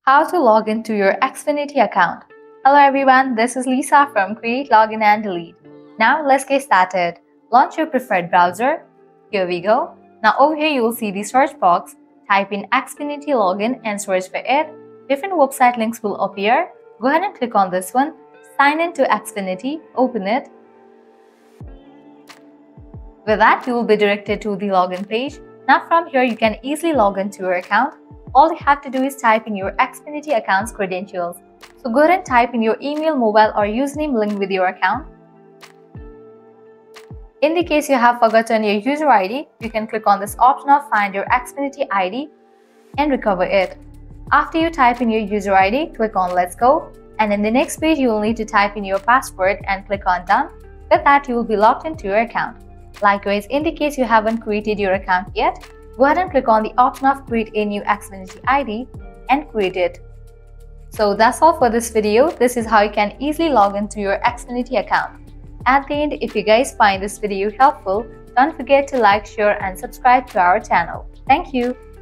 How to log into your Xfinity account. Hello everyone, this is Lisa from Create, Login and Delete. Now let's get started. Launch your preferred browser. Here we go. Now over here you will see the search box. Type in Xfinity Login and search for it. Different website links will appear. Go ahead and click on this one. Sign in to Xfinity. Open it. With that, you will be directed to the login page. Now from here you can easily log into your account. All you have to do is type in your Xfinity account's credentials. So go ahead and type in your email, mobile or username linked with your account. In the case you have forgotten your user ID, you can click on this option of Find Your Xfinity ID and recover it. After you type in your user ID, click on Let's Go, and in the next page you will need to type in your password and click on Done. With that, you will be logged into your account. Likewise, in the case you haven't created your account yet, go ahead and click on the option of Create a new Xfinity ID and create it. So that's all for this video. This is how you can easily log into your Xfinity account. At the end, if you guys find this video helpful, don't forget to like, share and subscribe to our channel. Thank you.